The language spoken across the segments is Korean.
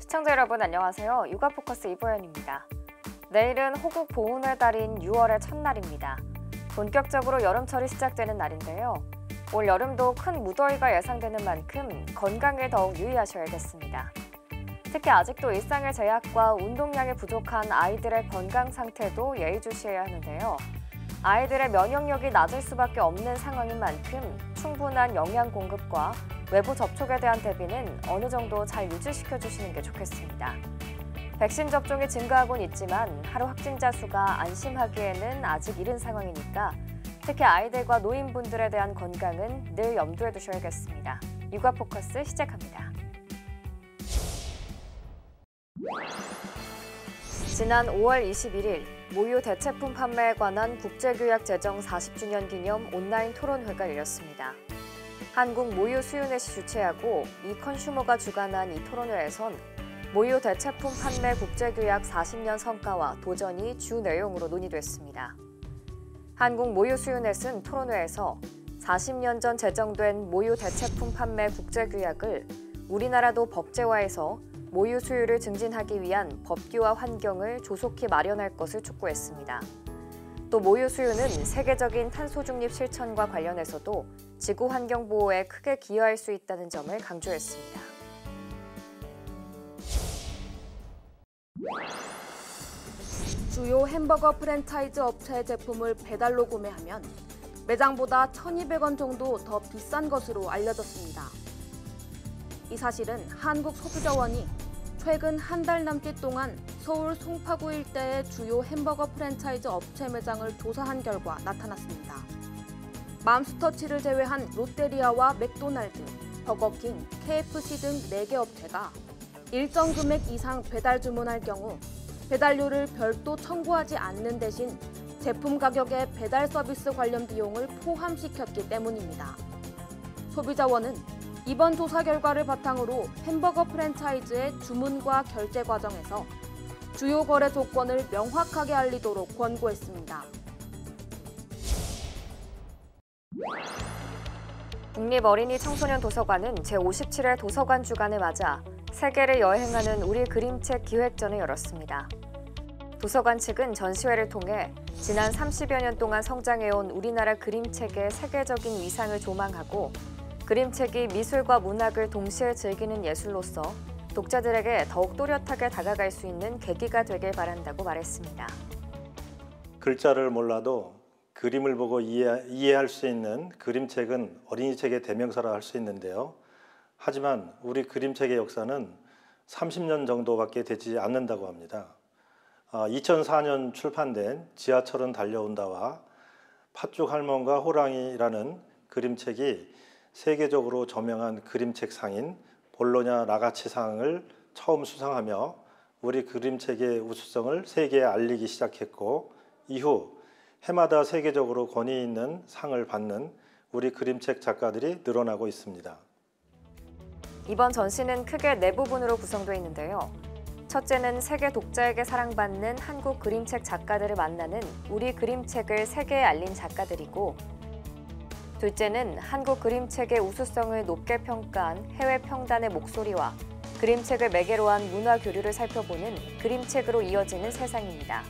시청자 여러분 안녕하세요. 육아포커스 이보연입니다. 내일은 호국 보훈의 달인 6월의 첫날입니다. 본격적으로 여름철이 시작되는 날인데요. 올 여름도 큰 무더위가 예상되는 만큼 건강에 더욱 유의하셔야겠습니다. 특히 아직도 일상의 제약과 운동량이 부족한 아이들의 건강 상태도 예의주시해야 하는데요. 아이들의 면역력이 낮을 수밖에 없는 상황인 만큼 충분한 영양 공급과 외부 접촉에 대한 대비는 어느 정도 잘 유지시켜 주시는 게 좋겠습니다. 백신 접종이 증가하고는 있지만 하루 확진자 수가 안심하기에는 아직 이른 상황이니까 특히 아이들과 노인분들에 대한 건강은 늘 염두에 두셔야겠습니다. 육아포커스 시작합니다. 지난 5월 21일 모유 대체품 판매에 관한 국제규약 제정 40주년 기념 온라인 토론회가 열렸습니다. 한국모유수유넷이 주최하고 이컨슈머가 주관한 이 토론회에선 모유 대체품 판매 국제규약 40년 성과와 도전이 주 내용으로 논의됐습니다. 한국모유수유넷은 토론회에서 40년 전 제정된 모유 대체품 판매 국제규약을 우리나라도 법제화해서 모유 수유를 증진하기 위한 법규와 환경을 조속히 마련할 것을 촉구했습니다. 또 모유 수유는 세계적인 탄소 중립 실천과 관련해서도 지구 환경 보호에 크게 기여할 수 있다는 점을 강조했습니다. 주요 햄버거 프랜차이즈 업체의 제품을 배달로 구매하면 매장보다 1,200원 정도 더 비싼 것으로 알려졌습니다. 이 사실은 한국소비자원이 최근 한 달 남짓 동안 서울 송파구 일대의 주요 햄버거 프랜차이즈 업체 매장을 조사한 결과 나타났습니다. 맘스터치를 제외한 롯데리아와 맥도날드, 버거킹, KFC 등 4개 업체가 일정 금액 이상 배달 주문할 경우 배달료를 별도 청구하지 않는 대신 제품 가격에 배달 서비스 관련 비용을 포함시켰기 때문입니다. 소비자원은 이번 조사 결과를 바탕으로 햄버거 프랜차이즈의 주문과 결제 과정에서 주요 거래 조건을 명확하게 알리도록 권고했습니다. 국립어린이청소년도서관은 제57회 도서관 주간을 맞아 세계를 여행하는 우리 그림책 기획전을 열었습니다. 도서관 측은 전시회를 통해 지난 30여 년 동안 성장해온 우리나라 그림책의 세계적인 위상을 조망하고 그림책이 미술과 문학을 동시에 즐기는 예술로서 독자들에게 더욱 또렷하게 다가갈 수 있는 계기가 되길 바란다고 말했습니다. 글자를 몰라도 그림을 보고 이해할 수 있는 그림책은 어린이책의 대명사라 할 수 있는데요. 하지만 우리 그림책의 역사는 30년 정도밖에 되지 않는다고 합니다. 2004년 출판된 지하철은 달려온다와 팥죽 할멈과 호랑이라는 그림책이 세계적으로 저명한 그림책 상인 볼로냐 라가치상을 처음 수상하며 우리 그림책의 우수성을 세계에 알리기 시작했고 이후 해마다 세계적으로 권위 있는 상을 받는 우리 그림책 작가들이 늘어나고 있습니다. 이번 전시는 크게 4부분으로 구성되어 있는데요. 첫째는 세계 독자에게 사랑받는 한국 그림책 작가들을 만나는 우리 그림책을 세계에 알린 작가들이고 둘째는 한국 그림책의 우수성을 높게 평가한 해외 평단의 목소리와 그림책을 매개로 한 문화 교류를 살펴보는 그림책으로 이어지는 세상입니다.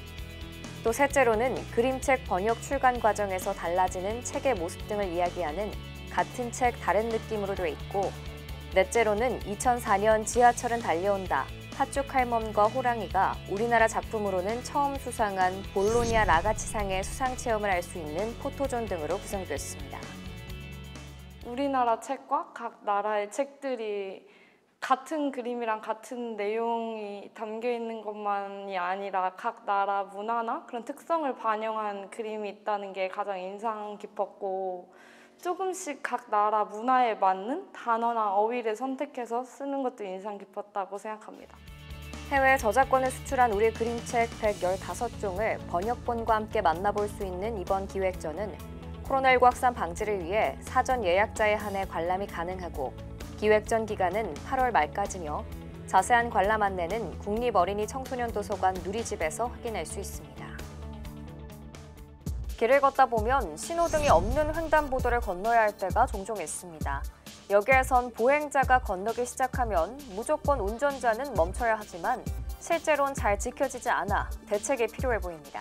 또 셋째로는 그림책 번역 출간 과정에서 달라지는 책의 모습 등을 이야기하는 같은 책 다른 느낌으로 되어 있고 넷째로는 2004년 지하철은 달려온다, 팥죽 할멈과 호랑이가 우리나라 작품으로는 처음 수상한 볼로냐 라가치상의 수상 체험을 할 수 있는 포토존 등으로 구성됐습니다. 우리나라 책과 각 나라의 책들이 같은 그림이랑 같은 내용이 담겨 있는 것만이 아니라 각 나라 문화나 그런 특성을 반영한 그림이 있다는 게 가장 인상 깊었고 조금씩 각 나라 문화에 맞는 단어나 어휘를 선택해서 쓰는 것도 인상 깊었다고 생각합니다. 해외 저작권을 수출한 우리 그림책 115종을 번역본과 함께 만나볼 수 있는 이번 기획전은 코로나19 확산 방지를 위해 사전 예약자에 한해 관람이 가능하고 기획전 기간은 8월 말까지며 자세한 관람 안내는 국립어린이청소년도서관 누리집에서 확인할 수 있습니다. 길을 걷다 보면 신호등이 없는 횡단보도를 건너야 할 때가 종종 있습니다. 여기에선 보행자가 건너기 시작하면 무조건 운전자는 멈춰야 하지만 실제로는 잘 지켜지지 않아 대책이 필요해 보입니다.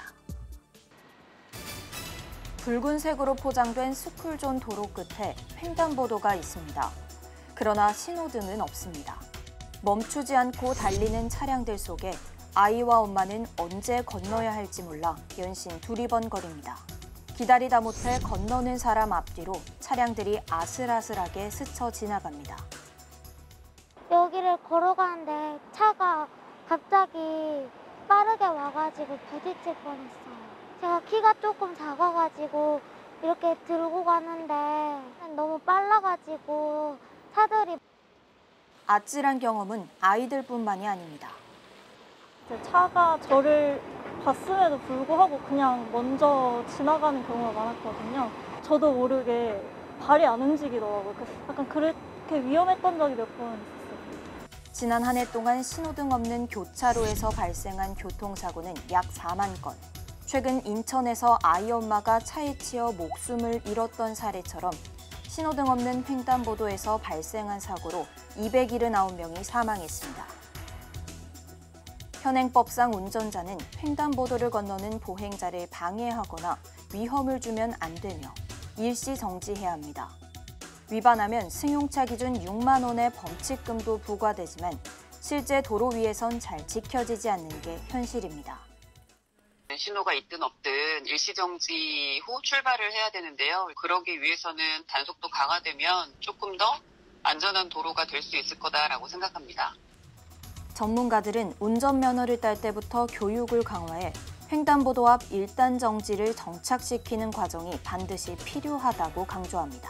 붉은색으로 포장된 스쿨존 도로 끝에 횡단보도가 있습니다. 그러나 신호등은 없습니다. 멈추지 않고 달리는 차량들 속에 아이와 엄마는 언제 건너야 할지 몰라 연신 두리번거립니다. 기다리다 못해 건너는 사람 앞뒤로 차량들이 아슬아슬하게 스쳐 지나갑니다. 여기를 걸어가는데 차가 갑자기 빠르게 와가지고 부딪힐 뻔했어요. 제가 키가 조금 작아가지고 이렇게 들고 가는데 너무 빨라가지고 차들이. 아찔한 경험은 아이들뿐만이 아닙니다. 차가 저를 봤음에도 불구하고 그냥 먼저 지나가는 경우가 많았거든요. 저도 모르게 발이 안 움직이더라고요. 약간 그렇게 위험했던 적이 몇 번 있었어요. 지난 한 해 동안 신호등 없는 교차로에서 발생한 교통사고는 약 4만 건. 최근 인천에서 아이 엄마가 차에 치여 목숨을 잃었던 사례처럼 신호등 없는 횡단보도에서 발생한 사고로 279명이 사망했습니다. 현행법상 운전자는 횡단보도를 건너는 보행자를 방해하거나 위험을 주면 안 되며 일시 정지해야 합니다. 위반하면 승용차 기준 6만 원의 범칙금도 부과되지만 실제 도로 위에선 잘 지켜지지 않는 게 현실입니다. 신호가 있든 없든 일시정지 후 출발을 해야 되는데요. 그러기 위해서는 단속도 강화되면 조금 더 안전한 도로가 될 수 있을 거다라고 생각합니다. 전문가들은 운전면허를 딸 때부터 교육을 강화해 횡단보도 앞 1단 정지를 정착시키는 과정이 반드시 필요하다고 강조합니다.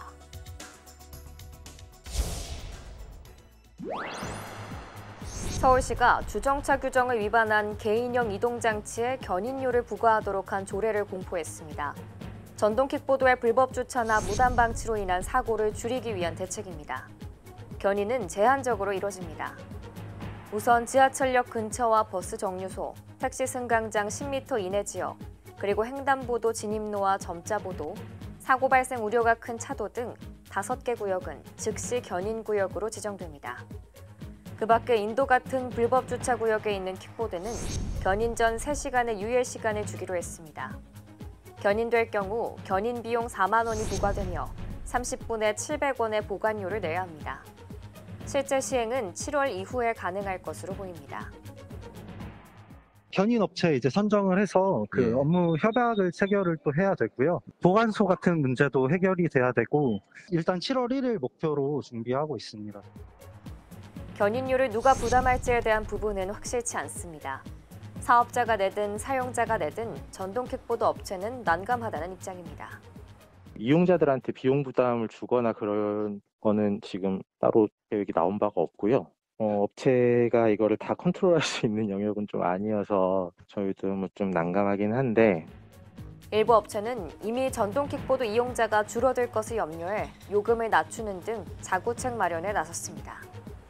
서울시가 주정차 규정을 위반한 개인형 이동장치에 견인료를 부과하도록 한 조례를 공포했습니다. 전동킥보드의 불법 주차나 무단 방치로 인한 사고를 줄이기 위한 대책입니다. 견인은 제한적으로 이뤄집니다. 우선 지하철역 근처와 버스 정류소, 택시 승강장 10m 이내 지역, 그리고 횡단보도 진입로와 점자보도, 사고 발생 우려가 큰 차도 등 5개 구역은 즉시 견인 구역으로 지정됩니다. 그 밖에 인도 같은 불법 주차 구역에 있는 킥보드는 견인 전 3시간의 유예 시간을 주기로 했습니다. 견인될 경우 견인 비용 4만 원이 부과되며 30분에 700원의 보관료를 내야 합니다. 실제 시행은 7월 이후에 가능할 것으로 보입니다. 견인 업체 이제 선정을 해서 업무 협약을 체결을 또 해야 되고요. 보관소 같은 문제도 해결이 돼야 되고 일단 7월 1일 목표로 준비하고 있습니다. 견인료를 누가 부담할지에 대한 부분은 확실치 않습니다. 사업자가 내든 사용자가 내든 전동킥보드 업체는 난감하다는 입장입니다. 이용자들한테 비용 부담을 주거나 그런 거는 지금 따로 계획이 나온 바가 없고요. 업체가 이거를 다 컨트롤할 수 있는 영역은 좀 아니어서 저희도 좀 난감하긴 한데 일부 업체는 이미 전동킥보드 이용자가 줄어들 것을 염려해 요금을 낮추는 등 자구책 마련에 나섰습니다.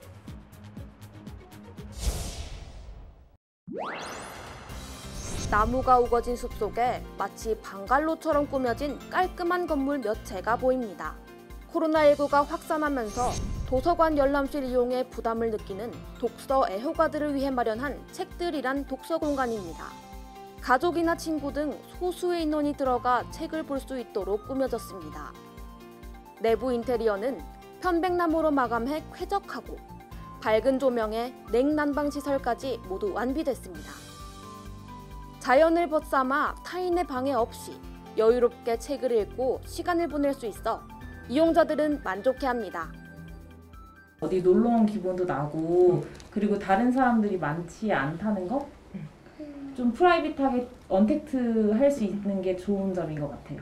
나무가 우거진 숲속에 마치 방갈로처럼 꾸며진 깔끔한 건물 몇 채가 보입니다. 코로나19가 확산하면서 도서관 열람실 이용에 부담을 느끼는 독서 애호가들을 위해 마련한 책들이란 독서 공간입니다. 가족이나 친구 등 소수의 인원이 들어가 책을 볼 수 있도록 꾸며졌습니다. 내부 인테리어는 편백나무로 마감해 쾌적하고 밝은 조명에 냉난방 시설까지 모두 완비됐습니다. 자연을 벗삼아 타인의 방해 없이 여유롭게 책을 읽고 시간을 보낼 수 있어 이용자들은 만족해합니다. 어디 놀러 온 기분도 나고 그리고 다른 사람들이 많지 않다는 거? 좀 프라이빗하게 언택트 할 수 있는 게 좋은 점인 것 같아요.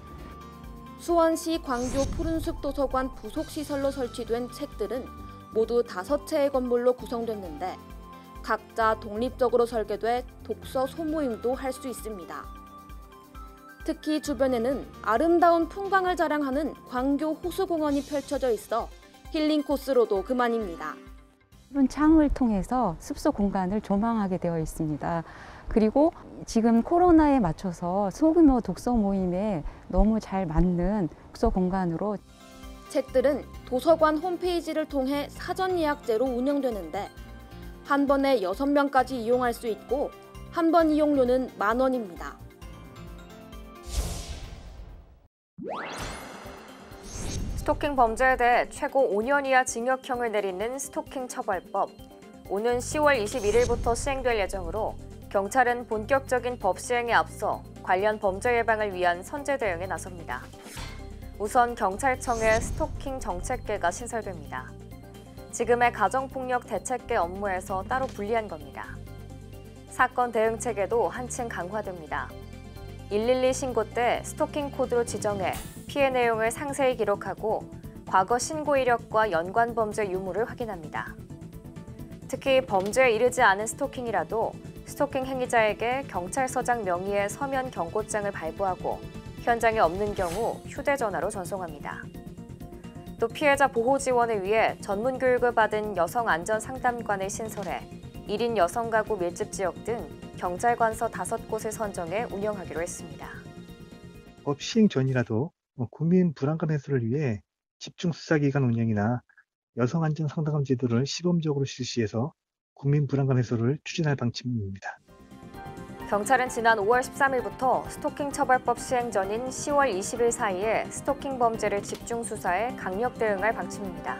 수원시 광교 푸른숲 도서관 부속시설로 설치된 책들은 모두 5채의 건물로 구성됐는데 각자 독립적으로 설계돼 독서 소모임도 할 수 있습니다. 특히 주변에는 아름다운 풍광을 자랑하는 광교 호수공원이 펼쳐져 있어 힐링 코스로도 그만입니다. 창을 통해서 숲속 공간을 조망하게 되어 있습니다. 그리고 지금 코로나에 맞춰서 소규모 독서 모임에 너무 잘 맞는 독서 공간으로 책들은 도서관 홈페이지를 통해 사전 예약제로 운영되는데 한 번에 6명까지 이용할 수 있고 한 번 이용료는 10,000원입니다. 스토킹 범죄에 대해 최고 5년 이하 징역형을 내리는 스토킹 처벌법. 오는 10월 21일부터 시행될 예정으로 경찰은 본격적인 법 시행에 앞서 관련 범죄 예방을 위한 선제 대응에 나섭니다. 우선 경찰청의 스토킹 정책계가 신설됩니다. 지금의 가정폭력 대책계 업무에서 따로 분리한 겁니다. 사건 대응 체계도 한층 강화됩니다. 112 신고 때 스토킹 코드로 지정해 피해 내용을 상세히 기록하고 과거 신고 이력과 연관 범죄 유무를 확인합니다. 특히 범죄에 이르지 않은 스토킹이라도 스토킹 행위자에게 경찰서장 명의의 서면 경고장을 발부하고 현장에 없는 경우 휴대전화로 전송합니다. 또 피해자 보호 지원을 위해 전문 교육을 받은 여성 안전 상담관을 신설해 1인 여성 가구 밀집 지역 등 경찰관서 5곳을 선정해 운영하기로 했습니다. 법 시행 전이라도 국민 불안감 해소를 위해 집중 수사기관 운영이나 여성 안전 상담 제도를 시범적으로 실시해서 국민 불안감 해소를 추진할 방침입니다. 경찰은 지난 5월 13일부터 스토킹 처벌법 시행 전인 10월 20일 사이에 스토킹 범죄를 집중 수사해 강력 대응할 방침입니다.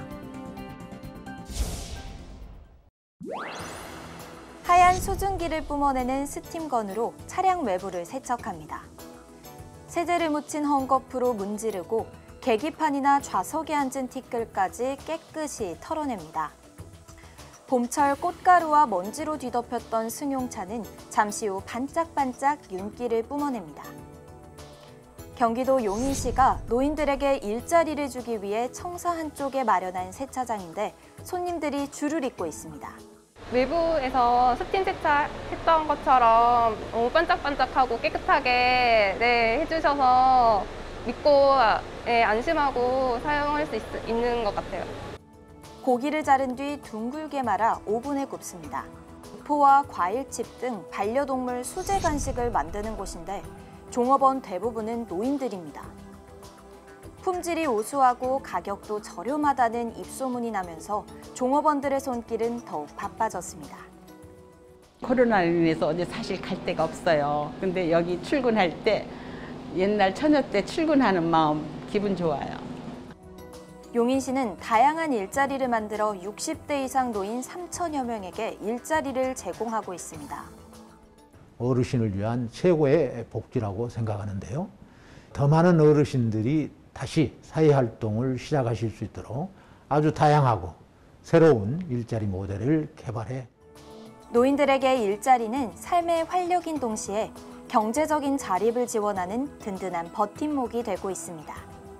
하얀 수증기를 뿜어내는 스팀건으로 차량 외부를 세척합니다. 세제를 묻힌 헝겊으로 문지르고 계기판이나 좌석에 앉은 티끌까지 깨끗이 털어냅니다. 봄철 꽃가루와 먼지로 뒤덮였던 승용차는 잠시 후 반짝반짝 윤기를 뿜어냅니다. 경기도 용인시가 노인들에게 일자리를 주기 위해 청사 한쪽에 마련한 세차장인데 손님들이 줄을 잇고 있습니다. 외부에서 스팀 세차했던 것처럼 너무 반짝반짝하고 깨끗하게 해주셔서 믿고 안심하고 사용할 수 있는 것 같아요. 고기를 자른 뒤 둥글게 말아 오븐에 굽습니다. 포와 과일칩 등 반려동물 수제 간식을 만드는 곳인데 종업원 대부분은 노인들입니다. 품질이 우수하고 가격도 저렴하다는 입소문이 나면서 종업원들의 손길은 더욱 바빠졌습니다. 코로나로 인해서 어디 사실 갈 데가 없어요. 근데 여기 출근할 때 옛날 처녀 때 출근하는 마음 기분 좋아요. 용인시는 다양한 일자리를 만들어 60대 이상 노인 3천여 명에게 일자리를 제공하고 있습니다. 어르신을 위한 최고의 복지라고 생각하는데요. 더 많은 어르신들이 다시 사회활동을 시작하실 수 있도록 아주 다양하고 새로운 일자리 모델을 개발해 노인들에게 일자리는 삶의 활력인 동시에 경제적인 자립을 지원하는 든든한 버팀목이 되고 있습니다.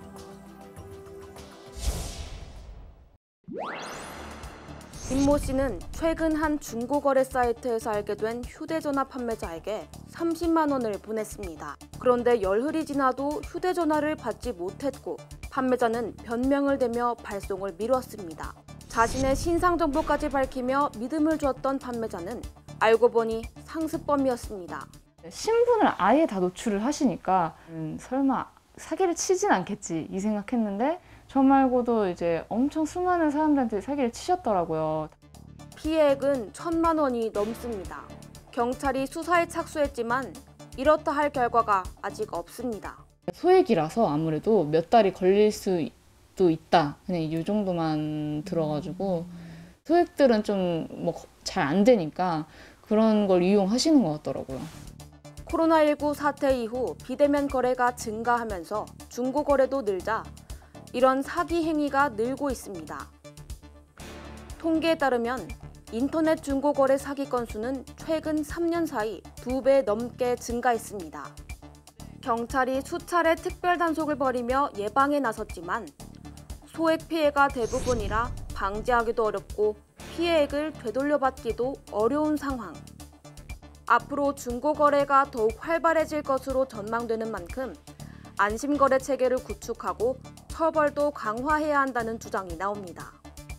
임모 씨는 최근 한 중고거래 사이트에서 알게 된 휴대전화 판매자에게 30만 원을 보냈습니다. 그런데 열흘이 지나도 휴대전화를 받지 못했고 판매자는 변명을 대며 발송을 미뤘습니다. 자신의 신상 정보까지 밝히며 믿음을 줬던 판매자는 알고 보니 상습범이었습니다. 신분을 아예 다 노출을 하시니까 설마 사기를 치진 않겠지 이 생각했는데 저 말고도 이제 엄청 수많은 사람들한테 사기를 치셨더라고요. 피해액은 1,000만 원이 넘습니다. 경찰이 수사에 착수했지만 이렇다 할 결과가 아직 없습니다. 소액이라서 아무래도 몇 달이 걸릴 수도 있다. 그냥 이 정도만 들어가지고 소액들은 좀 뭐 잘 안 되니까 그런 걸 이용하시는 것 같더라고요. 코로나19 사태 이후 비대면 거래가 증가하면서 중고거래도 늘자 이런 사기 행위가 늘고 있습니다. 통계에 따르면 인터넷 중고거래 사기 건수는 최근 3년 사이 2배 넘게 증가했습니다. 경찰이 수차례 특별 단속을 벌이며 예방에 나섰지만 소액 피해가 대부분이라 방지하기도 어렵고 피해액을 되돌려받기도 어려운 상황. 앞으로 중고거래가 더욱 활발해질 것으로 전망되는 만큼 안심거래 체계를 구축하고 처벌도 강화해야 한다는 주장이 나옵니다.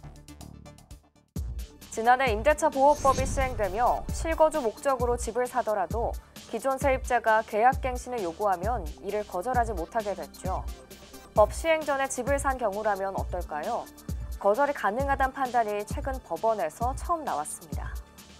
지난해 임대차 보호법이 시행되며 실거주 목적으로 집을 사더라도 기존 세입자가 계약갱신을 요구하면 이를 거절하지 못하게 됐죠. 법 시행 전에 집을 산 경우라면 어떨까요? 거절이 가능하다는 판단이 최근 법원에서 처음 나왔습니다.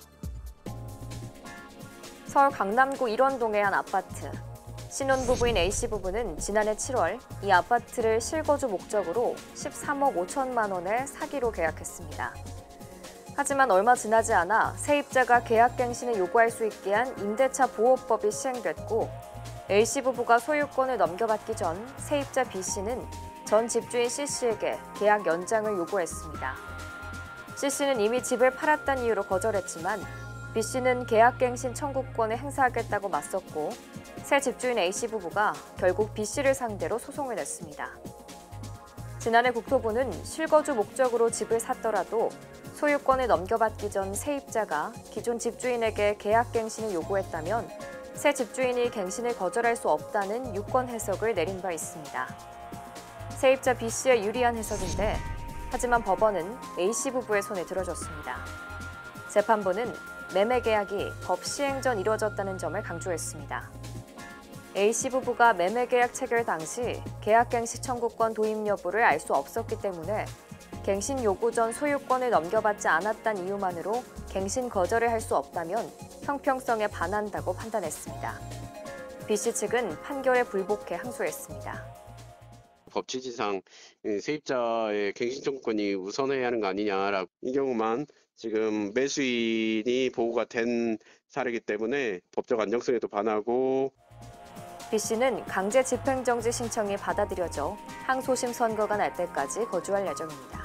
서울 강남구 일원동의 한 아파트. 신혼부부인 A씨 부부는 지난해 7월 이 아파트를 실거주 목적으로 13억 5천만 원에 사기로 계약했습니다. 하지만 얼마 지나지 않아 세입자가 계약갱신을 요구할 수 있게 한 임대차 보호법이 시행됐고 A씨 부부가 소유권을 넘겨받기 전 세입자 B씨는 전 집주인 C씨에게 계약 연장을 요구했습니다. C씨는 이미 집을 팔았다는 이유로 거절했지만 B씨는 계약갱신 청구권을 행사하겠다고 맞섰고 새 집주인 A씨 부부가 결국 B씨를 상대로 소송을 냈습니다. 지난해 국토부는 실거주 목적으로 집을 샀더라도 소유권을 넘겨받기 전 세입자가 기존 집주인에게 계약갱신을 요구했다면 새 집주인이 갱신을 거절할 수 없다는 유권 해석을 내린 바 있습니다. 세입자 B씨의 유리한 해석인데 하지만 법원은 A씨 부부의 손에 들어줬습니다. 재판부는 매매 계약이 법 시행 전 이루어졌다는 점을 강조했습니다. A씨 부부가 매매 계약 체결 당시 계약갱신 청구권 도입 여부를 알 수 없었기 때문에 갱신 요구 전 소유권을 넘겨받지 않았다는 이유만으로 갱신 거절을 할 수 없다면 형평성에 반한다고 판단했습니다. B씨 측은 판결에 불복해 항소했습니다. 법 취지상 세입자의 갱신 청구권이 우선해야 하는 거 아니냐라고 이 경우만 지금 매수인이 보호가 된 사례이기 때문에 법적 안정성에도 반하고 B씨는 강제 집행정지 신청이 받아들여져 항소심 선고가 날 때까지 거주할 예정입니다.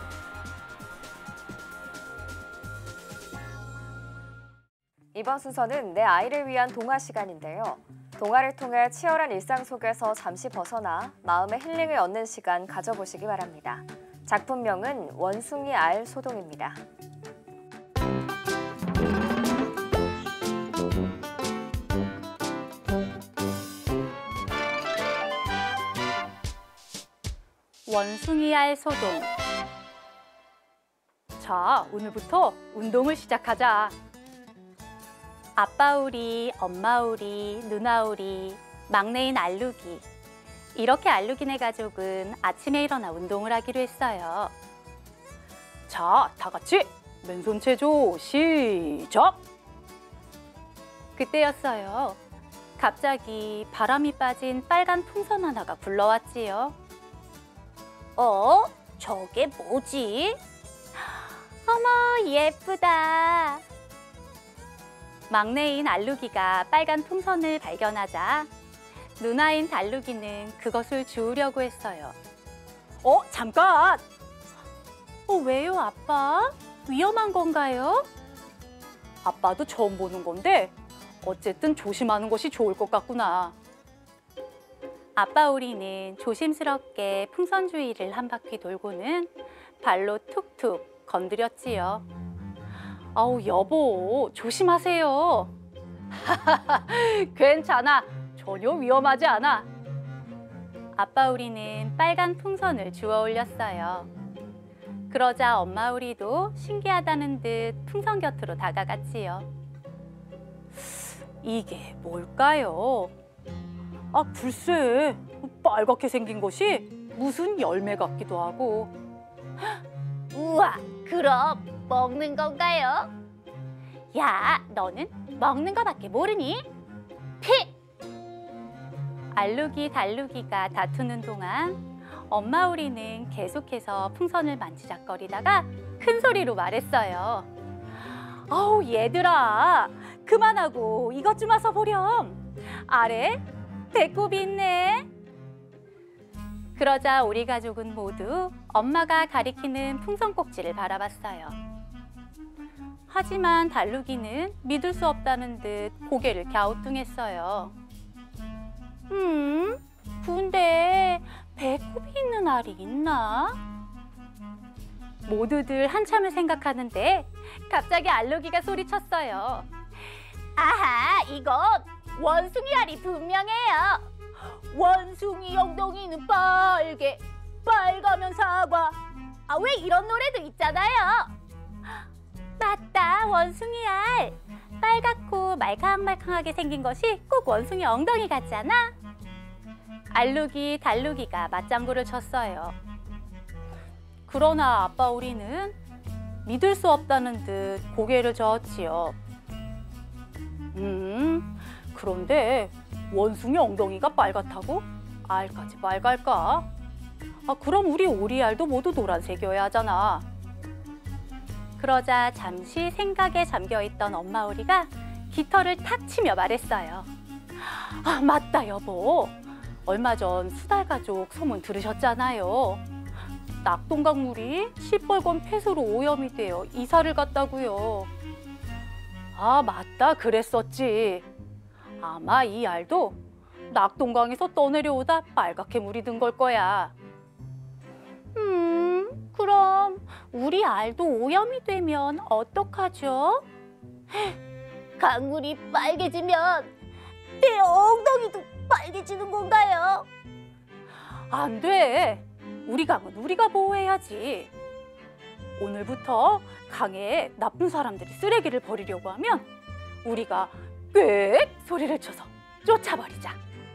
이번 순서는 내 아이를 위한 동화 시간인데요. 동화를 통해 치열한 일상 속에서 잠시 벗어나 마음의 힐링을 얻는 시간 가져보시기 바랍니다. 작품명은 원숭이 알 소동입니다. 원숭이 알 소동. 자, 오늘부터 운동을 시작하자. 아빠 우리, 엄마 우리, 누나 우리, 막내인 알루기. 이렇게 알루기네 가족은 아침에 일어나 운동을 하기로 했어요. 자, 다 같이 맨손 체조 시작! 그때였어요. 갑자기 바람이 빠진 빨간 풍선 하나가 굴러왔지요. 저게 뭐지? 어머, 예쁘다. 막내인 알루기가 빨간 풍선을 발견하자 누나인 달루기는 그것을 주우려고 했어요. 잠깐! 왜요, 아빠? 위험한 건가요? 아빠도 처음 보는 건데 어쨌든 조심하는 것이 좋을 것 같구나. 아빠 오리는 조심스럽게 풍선 주위를 한 바퀴 돌고는 발로 툭툭 건드렸지요. 아우, 여보, 조심하세요. 괜찮아, 전혀 위험하지 않아. 아빠 오리는 빨간 풍선을 주워 올렸어요. 그러자 엄마 오리도 신기하다는 듯 풍선 곁으로 다가갔지요. 이게 뭘까요? 글쎄, 빨갛게 생긴 것이 무슨 열매 같기도 하고. 우와, 그럼 먹는 건가요? 야, 너는 먹는 거밖에 모르니? 피! 알루기, 달루기가 다투는 동안 엄마 오리는 계속해서 풍선을 만지작거리다가 큰 소리로 말했어요. 아우, 얘들아, 그만하고 이것 좀 와서 보렴. 아래 배꼽이 있네. 그러자 오리 가족은 모두 엄마가 가리키는 풍선 꼭지를 바라봤어요. 하지만 달루기는 믿을 수 없다는 듯 고개를 갸우뚱했어요. 근데 배꼽이 있는 알이 있나? 모두들 한참을 생각하는데 갑자기 알루기가 소리쳤어요. 아하, 이건 원숭이 알이 분명해요. 원숭이 엉덩이는 빨개, 빨가면 사과. 왜 이런 노래도 있잖아요. 맞다, 원숭이 알. 빨갛고 말캉말캉하게 생긴 것이 꼭 원숭이 엉덩이 같잖아. 알루기 달루기가 맞장구를 쳤어요. 그러나 아빠 오리는 믿을 수 없다는 듯 고개를 저었지요. 그런데 원숭이 엉덩이가 빨갛다고? 알까지 빨갈까? 그럼 우리 오리알도 모두 노란색이어야 하잖아. 그러자 잠시 생각에 잠겨있던 엄마 오리가 깃털을 탁 치며 말했어요. 맞다 여보. 얼마 전 수달가족 소문 들으셨잖아요. 낙동강물이 시뻘건 폐수로 오염이 되어 이사를 갔다고요. 맞다 그랬었지. 아마 이 알도 낙동강에서 떠내려오다 빨갛게 물이 든 걸 거야. 그럼 우리 알도 오염이 되면 어떡하죠? 강물이 빨개지면 내 엉덩이도 빨개지는 건가요? 안 돼. 우리 강은 우리가 보호해야지. 오늘부터 강에 나쁜 사람들이 쓰레기를 버리려고 하면 우리가 꽥 소리를 쳐서 쫓아버리자.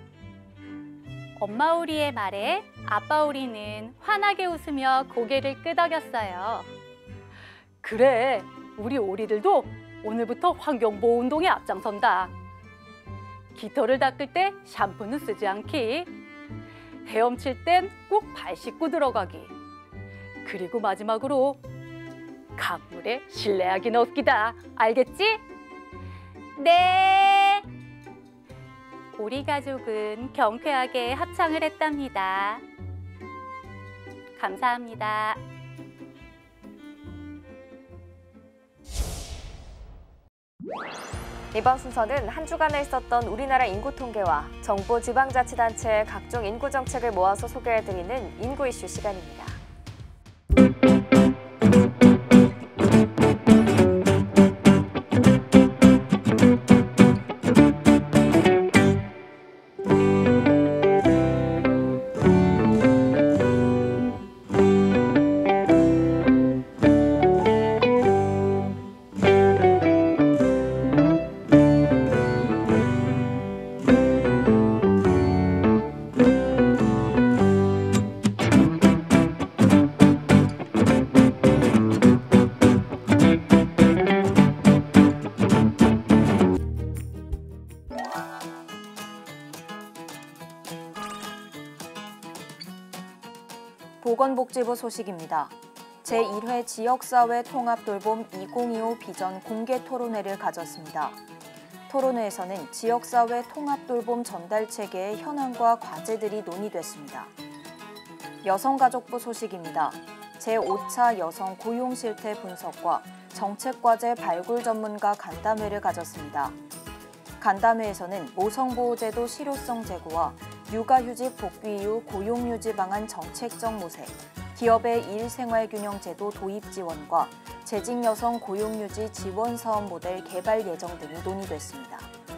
엄마 오리의 말에 아빠 오리는 환하게 웃으며 고개를 끄덕였어요. 그래, 우리 오리들도 오늘부터 환경보호 운동에 앞장선다. 깃털을 닦을 때 샴푸는 쓰지 않기. 헤엄칠 땐 꼭 발 씻고 들어가기. 그리고 마지막으로 강물에 실내하기는 없기다. 알겠지? 네. 오리 가족은 경쾌하게 합창을 했답니다. 감사합니다. 이번 순서는 한 주간에 있었던 우리나라 인구 통계와 정부 지방자치단체의 각종 인구 정책을 모아서 소개해드리는 인구 이슈 시간입니다. 보건복지부 소식입니다. 제1회 지역사회 통합돌봄 2025 비전 공개 토론회를 가졌습니다. 토론회에서는 지역사회 통합돌봄 전달 체계의 현황과 과제들이 논의됐습니다. 여성가족부 소식입니다. 제5차 여성 고용 실태 분석과 정책과제 발굴 전문가 간담회를 가졌습니다. 간담회에서는 모성보호제도 실효성 제고와 육아휴직 복귀 이후 고용유지 방안 정책적 모색, 기업의 일생활균형제도 도입 지원과 재직 여성 고용유지 지원 사업 모델 개발 예정 등이 논의됐습니다.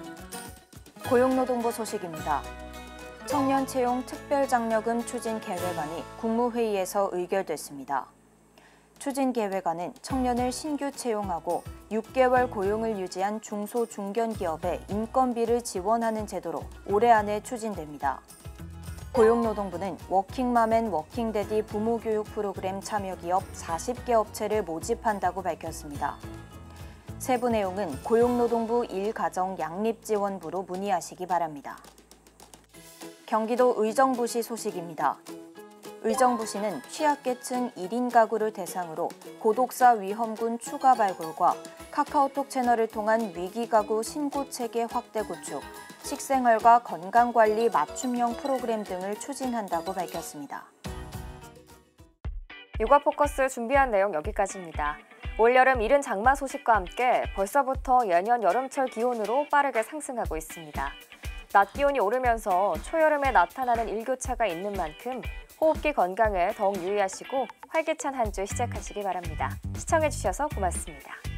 고용노동부 소식입니다. 청년 채용 특별장려금 추진 계획안이 국무회의에서 의결됐습니다. 추진 계획안은 청년을 신규 채용하고 6개월 고용을 유지한 중소 중견기업에 인건비를 지원하는 제도로 올해 안에 추진됩니다. 고용노동부는 워킹맘 앤 워킹데디 부모교육 프로그램 참여기업 40개 업체를 모집한다고 밝혔습니다. 세부 내용은 고용노동부 일가정양립지원부로 문의하시기 바랍니다. 경기도 의정부시 소식입니다. 의정부시는 취약계층 1인 가구를 대상으로 고독사 위험군 추가 발굴과 카카오톡 채널을 통한 위기가구 신고체계 확대 구축, 식생활과 건강관리 맞춤형 프로그램 등을 추진한다고 밝혔습니다. 육아포커스 준비한 내용 여기까지입니다. 올여름 이른 장마 소식과 함께 벌써부터 예년 여름철 기온으로 빠르게 상승하고 있습니다. 낮 기온이 오르면서 초여름에 나타나는 일교차가 있는 만큼 호흡기 건강에 더욱 유의하시고 활기찬 한 주 시작하시기 바랍니다. 시청해주셔서 고맙습니다.